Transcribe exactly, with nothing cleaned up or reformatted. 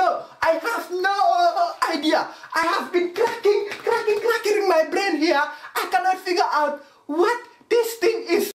know. I have no uh, idea. I have been cracking, cracking, cracking in my brain here. I cannot figure out what this thing is.